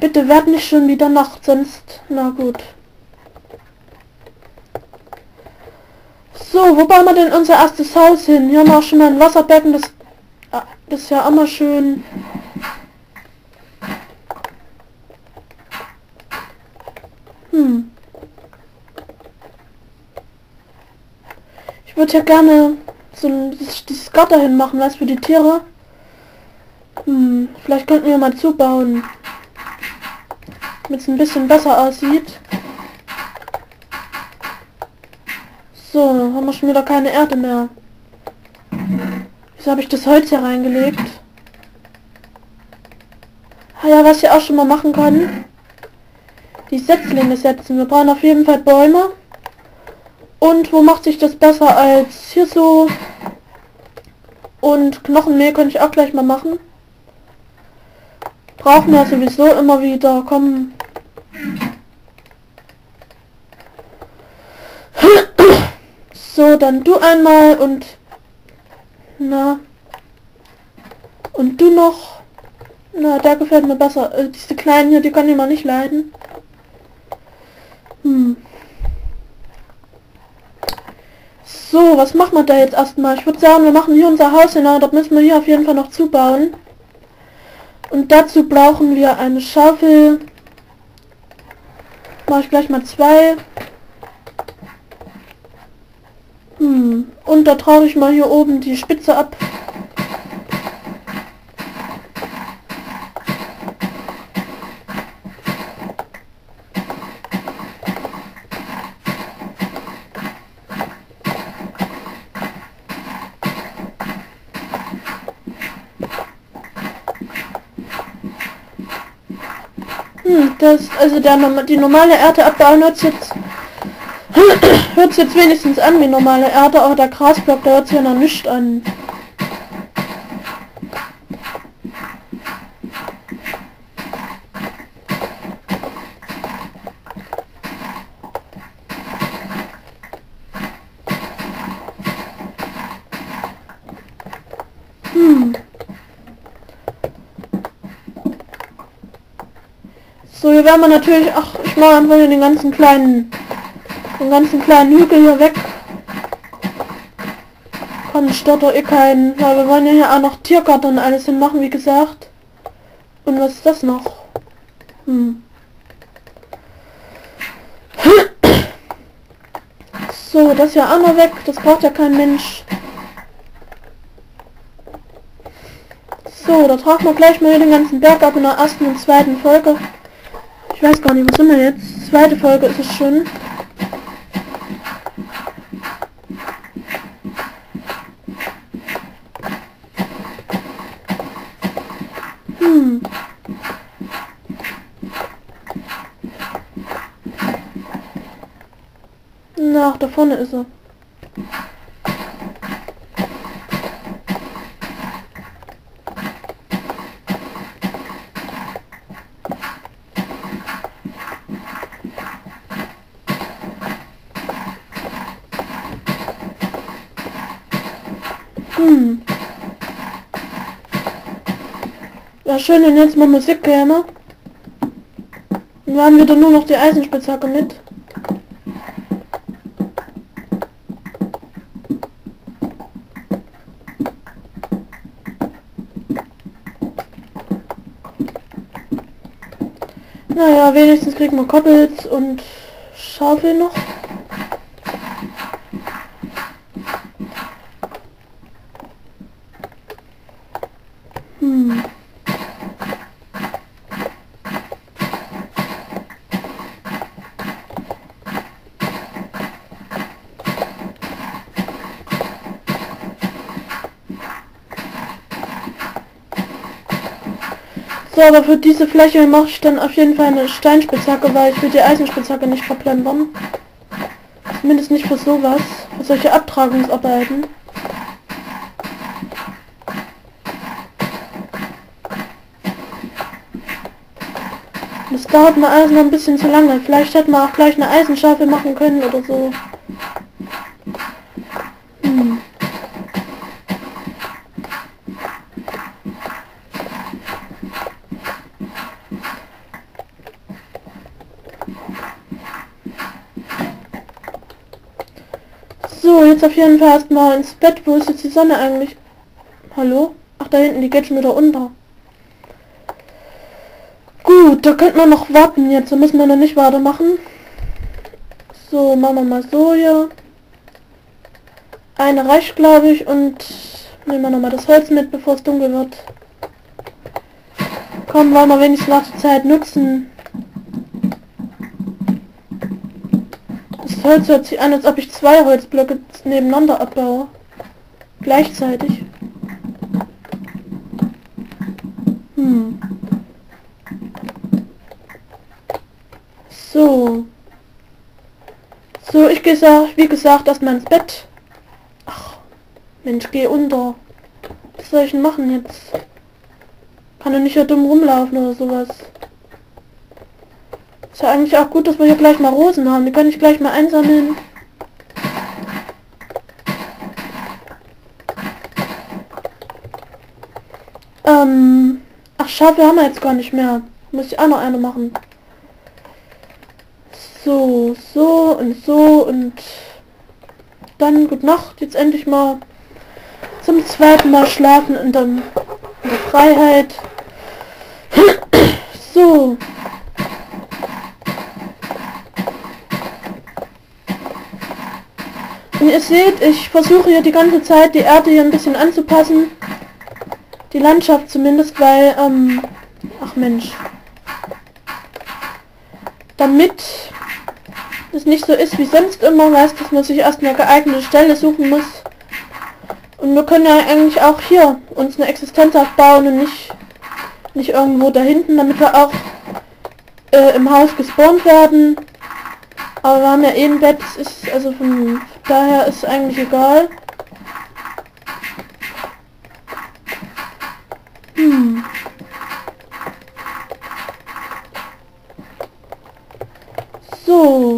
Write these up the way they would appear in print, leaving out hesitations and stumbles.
bitte werd nicht schon wieder Nacht, sonst... Na gut. So, wo bauen wir denn unser erstes Haus hin? Hier haben wir auch schon mal ein Wasserbecken, das ist ja immer schön. Ich würde ja gerne so dieses Gatter hinmachen, was für die Tiere. Vielleicht könnten wir mal zubauen, damit es ein bisschen besser aussieht. So, haben wir schon wieder keine Erde mehr. Wieso habe ich das Holz hier reingelegt? Ah ja, was ich auch schon mal machen kann. Die Setzlinge setzen. Wir brauchen auf jeden Fall Bäume. Und wo macht sich das besser als hier so? Und Knochenmehl könnte ich auch gleich mal machen. Brauchen wir sowieso immer wieder. Komm. So, dann du einmal und... Na. Und du noch. Na, der gefällt mir besser. Diese kleinen hier, die kann ich mal nicht leiden. So, was machen wir da jetzt erstmal? Ich würde sagen, wir machen hier unser Haus hin, aber das müssen wir hier auf jeden Fall noch zubauen. Und dazu brauchen wir eine Schaufel. Mache ich gleich mal 2. Und da traue ich mal hier oben die Spitze ab. Die normale Erde abbauen hört jetzt wenigstens an wie normale Erde, aber der Grasblock, da hört sich ja noch nicht an. So, hier werden wir natürlich... Ach, ich mache einfach den ganzen kleinen Hügel hier weg. Komm, stört doch eh keinen. Weil wir wollen ja hier auch noch Tiergarten und alles hinmachen, wie gesagt. Und was ist das noch? So, das ja auch noch weg. Das braucht ja kein Mensch. So, da tragen wir gleich mal hier den ganzen Berg ab in der ersten und zweiten Folge. Ich weiß gar nicht, was sind wir jetzt? Zweite Folge ist es schon. Na, da vorne ist er. Ja, schön, wenn jetzt mal Musik käme. Dann haben wir dann nur noch die Eisenspitzhacke mit. Naja, wenigstens kriegen wir Koppels und Schaufel noch. So, aber für diese Fläche mache ich dann auf jeden Fall eine Steinspitzhacke, weil ich will die Eisenspitzhacke nicht verplempern. Zumindest nicht für sowas, für solche Abtragungsarbeiten. Das dauert mal alles noch ein bisschen zu lange. Vielleicht hätten wir auch gleich eine Eisenschaufel machen können oder so. So, jetzt auf jeden Fall erstmal ins Bett. Wo ist jetzt die Sonne eigentlich? Hallo? Ach, da hinten, die geht schon wieder unter. Gut, da könnte man noch warten jetzt. Da müssen wir noch nicht weitermachen. So, machen wir mal so hier. Eine reicht, glaube ich. Und nehmen wir nochmal das Holz mit, bevor es dunkel wird. Komm, wollen wir wenigstens noch die Zeit nutzen. Das Holz hört sich an, als ob ich 2 Holzblöcke nebeneinander abbaue. Gleichzeitig. So. So, ich gehe, wie gesagt, erstmal ins Bett. Ach, Mensch, geh unter. Was soll ich denn machen jetzt? Kann ja nicht hier dumm rumlaufen oder sowas. Ist ja eigentlich auch gut, dass wir hier gleich mal Rosen haben. Die kann ich gleich mal einsammeln. Ach, Schafe haben wir jetzt gar nicht mehr. Muss ich auch noch eine machen. So, so und dann gute Nacht. Jetzt endlich mal zum zweiten Mal schlafen in der Freiheit. So. Und ihr seht, ich versuche hier die ganze Zeit die Erde hier ein bisschen anzupassen. Die Landschaft zumindest, weil, ach Mensch. Damit es nicht so ist wie sonst immer, weißt, dass man sich erst eine geeignete Stelle suchen muss. Und wir können ja eigentlich auch hier uns eine Existenz aufbauen und nicht irgendwo da hinten, damit wir auch im Haus gespawnt werden. Aber wir haben ja eh ein Bett, ist also von daher ist eigentlich egal. So.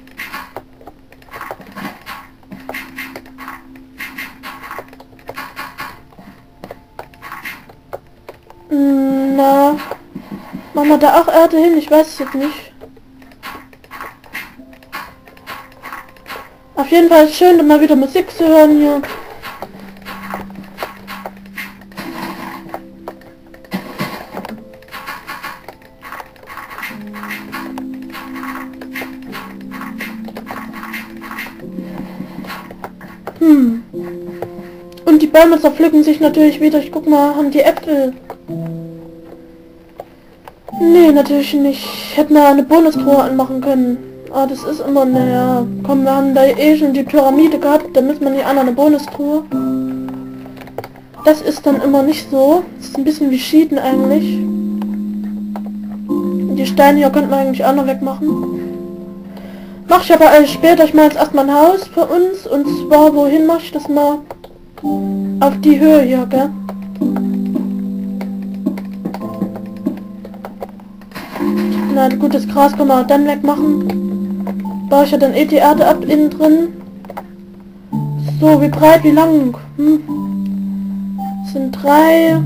Na, machen wir da auch Erde hin? Ich weiß es jetzt nicht. Auf jeden Fall ist schön, mal wieder Musik zu hören hier. Und die Bäume zerpflücken sich natürlich wieder. Ich guck mal, haben die Äpfel? Nee, natürlich nicht. Hätten wir eine Bonustruhe anmachen können. Ah, das ist immer, naja. Komm, wir haben da eh schon die Pyramide gehabt. Da müssen wir nicht an eine Bonustruhe. Das ist dann immer nicht so. Das ist ein bisschen wie Cheaten eigentlich. Die Steine hier könnte man eigentlich auch noch wegmachen. Mach ich aber alles später. Ich mache jetzt erstmal ein Haus für uns. Und zwar, wohin mache ich das mal? Auf die Höhe hier, gell? Na gut, das Gras kann man auch dann wegmachen. Baue ich ja dann eh die Erde ab innen drin. So, wie breit, wie lang? Das sind 3.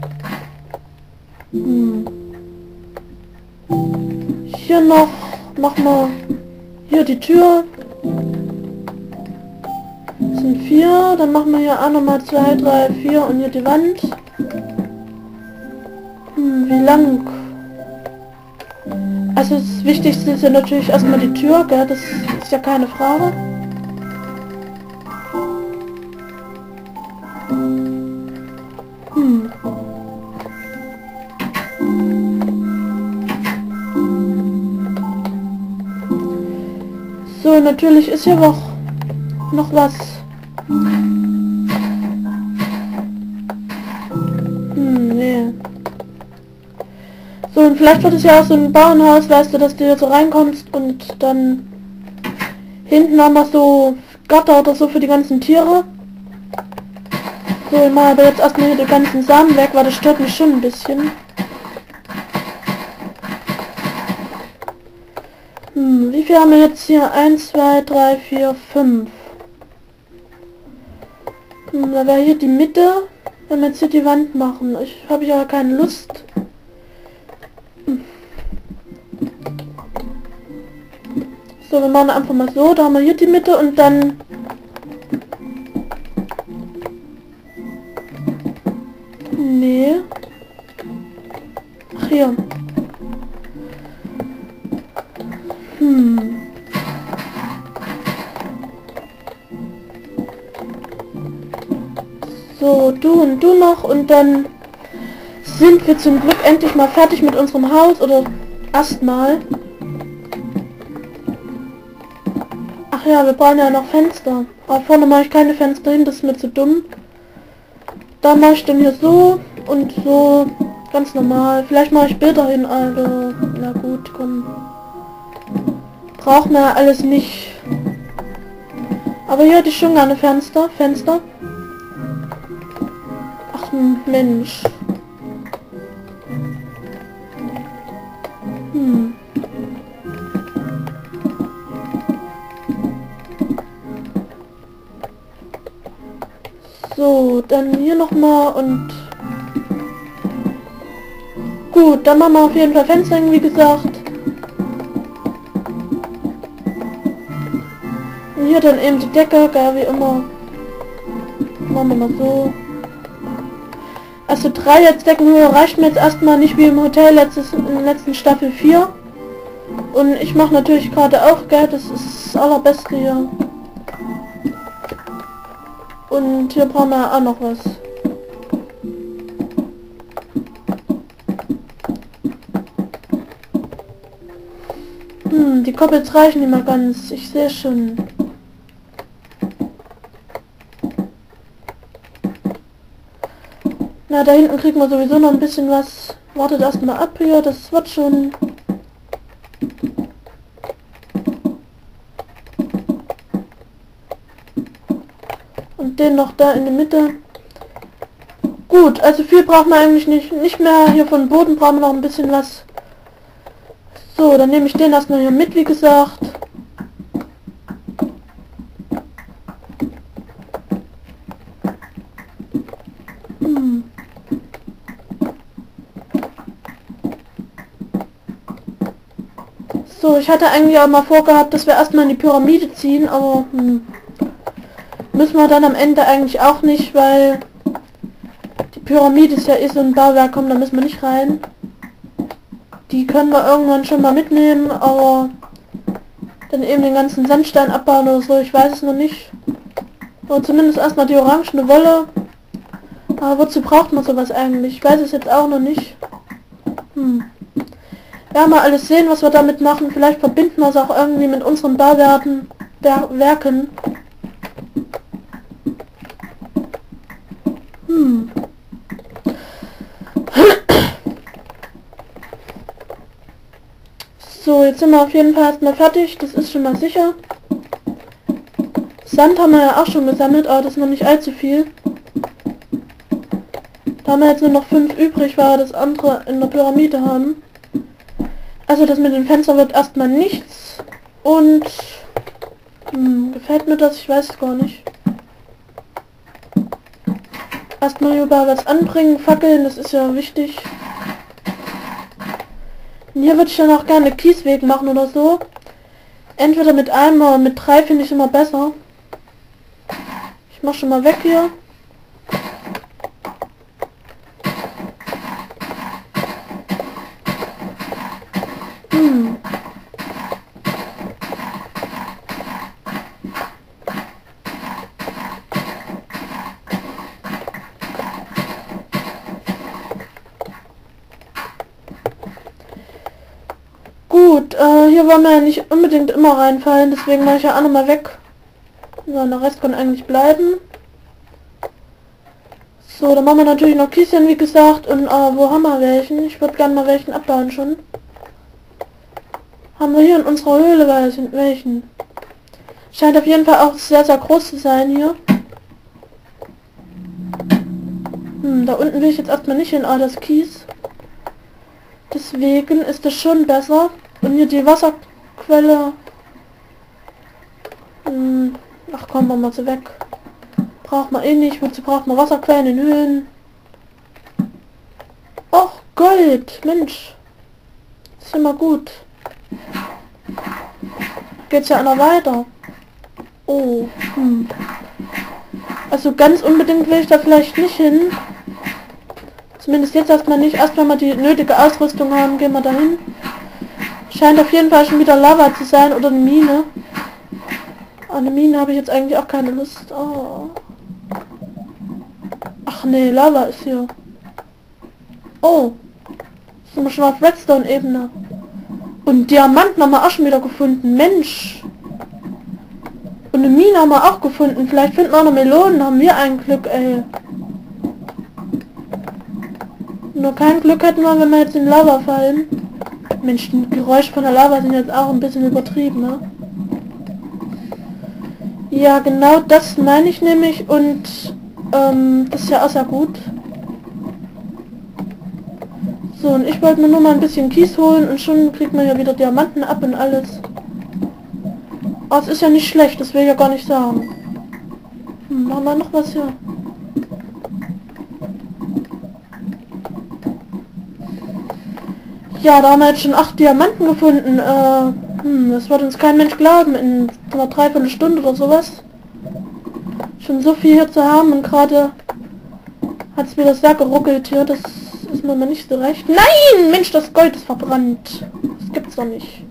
Hier noch. Machen wir hier die Tür. Das sind 4. Dann machen wir hier auch nochmal 2, 3, 4 und hier die Wand. Wie lang? Also das Wichtigste ist ja natürlich erstmal die Tür, gell? Das ist ja keine Frage. So, natürlich ist hier noch was. Nee. So, und vielleicht wird es ja auch so ein Bauernhaus, weißt du, dass du hier so reinkommst und dann hinten haben wir so Gatter oder so für die ganzen Tiere. So, ich mache aber jetzt erstmal hier die ganzen Samen weg, weil das stört mich schon ein bisschen. Wie viel haben wir jetzt hier? 1, 2, 3, 4, 5. Da wäre hier die Mitte, wenn wir jetzt hier die Wand machen. Habe ich aber keine Lust. So, wir machen einfach mal so, da haben wir hier die Mitte und dann hier. So, du und du noch und dann sind wir zum Glück endlich mal fertig mit unserem Haus oder erstmal. Ach ja, wir brauchen ja noch Fenster. Aber vorne mache ich keine Fenster hin, das ist mir zu dumm. Da mache ich dann hier so und so ganz normal. Vielleicht mache ich Bilder hin, Alter. Na gut, komm. Braucht man ja alles nicht. Aber hier hätte ich schon gerne Fenster. Ach Mensch. So, dann hier nochmal und... Gut, dann machen wir auf jeden Fall Fenster hin, wie gesagt. Und hier dann eben die Decke, geil wie immer. Machen wir mal so. Also 3 jetzt Deckenhöhe reicht mir jetzt erstmal nicht wie im Hotel in der letzten Staffel 4. Und ich mache natürlich gerade auch, gell, das ist das allerbeste hier. Und hier brauchen wir auch noch was. Die Koppels reichen nicht mehr ganz. Ich sehe schon. Na, da hinten kriegen wir sowieso noch ein bisschen was. Wartet erstmal ab hier, das wird schon. Und den noch da in der Mitte. Gut, also viel braucht man eigentlich nicht mehr. Hier von Boden brauchen wir noch ein bisschen was. So, dann nehme ich den erstmal hier mit, wie gesagt. So, ich hatte eigentlich auch mal vorgehabt, dass wir erstmal in die Pyramide ziehen, aber müssen wir dann am Ende eigentlich auch nicht, weil die Pyramide ist ja so ein Bauwerk, komm, da müssen wir nicht rein. Die können wir irgendwann schon mal mitnehmen, aber dann eben den ganzen Sandstein abbauen oder so, ich weiß es noch nicht. Aber zumindest erstmal die orangene Wolle. Aber wozu braucht man sowas eigentlich? Ich weiß es jetzt auch noch nicht. Ja, mal alles sehen, was wir damit machen. Vielleicht verbinden wir es auch irgendwie mit unseren Bauwerken. So, jetzt sind wir auf jeden Fall erstmal fertig. Das ist schon mal sicher. Sand haben wir ja auch schon gesammelt, aber das ist noch nicht allzu viel. Da haben wir jetzt nur noch 5 übrig, weil wir das andere in der Pyramide haben. Also das mit den Fenstern wird erstmal nichts. Und gefällt mir das? Ich weiß es gar nicht. Erstmal überall was anbringen, Fackeln, das ist ja wichtig. Und hier würde ich dann auch gerne Kiesweg machen oder so. Entweder mit einem oder mit 3 finde ich immer besser. Ich mache schon mal weg hier. Gut, hier wollen wir ja nicht unbedingt immer reinfallen, deswegen mache ich ja auch nochmal weg. So, der Rest kann eigentlich bleiben. So, dann machen wir natürlich noch Kieschen, wie gesagt, und wo haben wir welchen? Ich würde gerne mal welchen abbauen schon. Haben wir hier in unserer Höhle welchen? Scheint auf jeden Fall auch sehr, sehr groß zu sein hier. Da unten will ich jetzt erstmal nicht hin, das Kies. Deswegen ist das schon besser. Und hier die Wasserquelle. Ach komm, machen wir sie weg. Braucht man eh nicht. Wozu braucht man Wasserquellen in Höhlen? Och, Gold. Mensch. Ist immer gut. Geht's ja einer weiter. Oh. Also ganz unbedingt will ich da vielleicht nicht hin. Zumindest jetzt erstmal nicht. Erst wenn wir die nötige Ausrüstung haben, gehen wir dahin. Scheint auf jeden Fall schon wieder Lava zu sein oder eine Mine. An eine Mine habe ich jetzt eigentlich auch keine Lust. Oh. Ach nee, Lava ist hier. Oh. Sind wir schon auf Redstone-Ebene. Und Diamanten haben wir auch schon wieder gefunden. Mensch. Und eine Mine haben wir auch gefunden. Vielleicht finden wir auch noch Melonen. Haben wir ein Glück, ey. Nur kein Glück hätten wir, wenn wir jetzt in Lava fallen. Mensch, die Geräusche von der Lava sind jetzt auch ein bisschen übertrieben, ne? Ja, genau das meine ich nämlich. Und das ist ja auch sehr gut. So, und ich wollte mir nur mal ein bisschen Kies holen und schon kriegt man ja wieder Diamanten ab und alles. Aber es ist ja nicht schlecht, das will ich ja gar nicht sagen. Machen wir noch was hier? Ja, da haben wir jetzt schon 8 Diamanten gefunden. Das wird uns kein Mensch glauben in einer Dreiviertelstunde oder sowas. Schon so viel hier zu haben und gerade hat es wieder sehr geruckelt hier. Das ist mir mal nicht so recht. Nein! Mensch, das Gold ist verbrannt. Das gibt's doch nicht.